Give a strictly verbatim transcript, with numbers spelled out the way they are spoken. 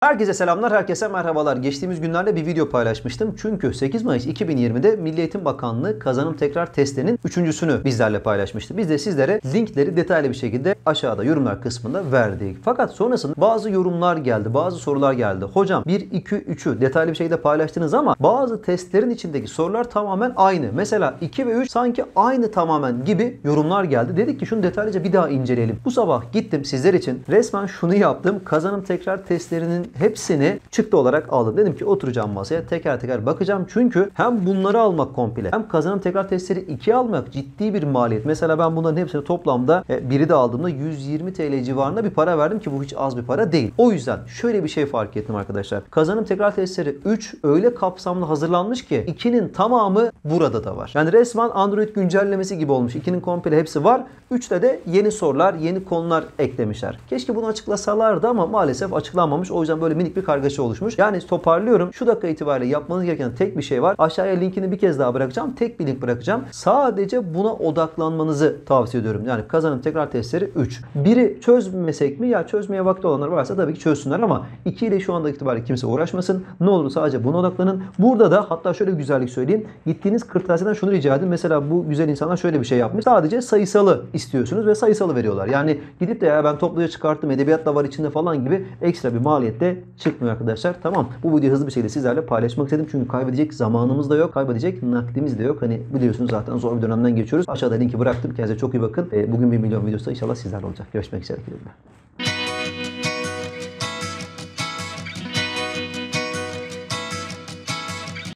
Herkese selamlar, herkese merhabalar. Geçtiğimiz günlerde bir video paylaşmıştım. Çünkü sekiz Mayıs iki bin yirmide Milli Eğitim Bakanlığı kazanım tekrar testlerinin üçüncüsünü bizlerle paylaşmıştı. Biz de sizlere linkleri detaylı bir şekilde aşağıda yorumlar kısmında verdik. Fakat sonrasında bazı yorumlar geldi, bazı sorular geldi. Hocam bir, iki, üçü detaylı bir şekilde paylaştınız ama bazı testlerin içindeki sorular tamamen aynı. Mesela iki ve üç sanki aynı tamamen gibi yorumlar geldi. Dedik ki şunu detaylıca bir daha inceleyelim. Bu sabah gittim sizler için resmen şunu yaptım. Kazanım tekrar testlerinin hepsini çıktı olarak aldım. Dedim ki oturacağım masaya teker teker bakacağım. Çünkü hem bunları almak komple hem kazanım tekrar testleri ikiye almak ciddi bir maliyet. Mesela ben bunların hepsini toplamda biri de aldığımda yüz yirmi TL civarında bir para verdim ki bu hiç az bir para değil. O yüzden şöyle bir şey fark ettim arkadaşlar. Kazanım tekrar testleri üç öyle kapsamlı hazırlanmış ki ikinin tamamı burada da var. Yani resmen Android güncellemesi gibi olmuş. ikinin komple hepsi var. üçte de yeni sorular, yeni konular eklemişler. Keşke bunu açıklasalardı ama maalesef açıklanmamış. O yüzden böyle minik bir kargaşa oluşmuş. Yani toparlıyorum. Şu dakika itibariyle yapmanız gereken tek bir şey var. Aşağıya linkini bir kez daha bırakacağım. Tek bir link bırakacağım. Sadece buna odaklanmanızı tavsiye ediyorum. Yani kazanım tekrar testleri üç. biri çözmesek mi? Ya çözmeye vakti olanlar varsa tabii ki çözsünler ama iki ile şu anda itibariyle kimse uğraşmasın. Ne olur sadece buna odaklanın. Burada da hatta şöyle bir güzellik söyleyeyim. Gittiğiniz kırtasiyeden şunu rica edin. Mesela bu güzel insanlar şöyle bir şey yapmış. Sadece sayısalı istiyorsunuz ve sayısalı veriyorlar. Yani gidip de ya ben topluca çıkarttım, edebiyat da var içinde falan gibi ekstra bir maliyette çıkmıyor arkadaşlar. Tamam. Bu videoyu hızlı bir şekilde sizlerle paylaşmak istedim. Çünkü kaybedecek zamanımız da yok. Kaybedecek nakdimiz de yok. Hani biliyorsunuz zaten zor bir dönemden geçiyoruz. Aşağıda linki bıraktım. Kendinize çok iyi bakın. Bugün bir milyon videosu da inşallah sizlerle olacak. Görüşmek üzere.